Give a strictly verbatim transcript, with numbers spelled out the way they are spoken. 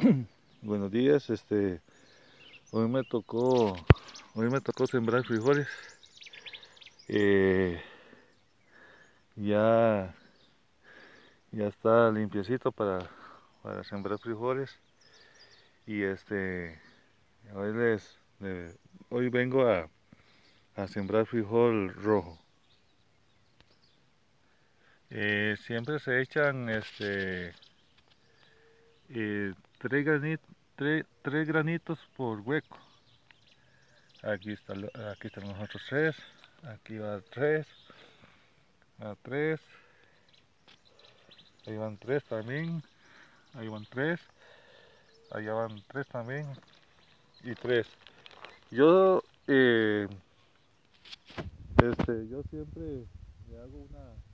Buenos días, este, hoy me tocó, hoy me tocó sembrar frijoles. Eh, ya, ya está limpiecito para, para sembrar frijoles y este, hoy les, le- hoy vengo a, a sembrar frijol rojo. Eh, siempre se echan, este, eh, tres granit- tres- tres granitos por hueco. Aquí está, lo- aquí están los otros tres, aquí va tres, a tres. Ahí van tres también. Ahí van tres. Allá van tres también. Y tres. Yo, eh, este, yo siempre le hago una,